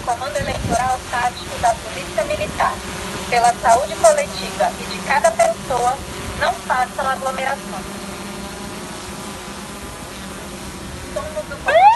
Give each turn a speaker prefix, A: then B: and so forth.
A: Comando Eleitoral Tático da Polícia Militar, pela saúde coletiva e de cada pessoa, não façam aglomerações. Somos o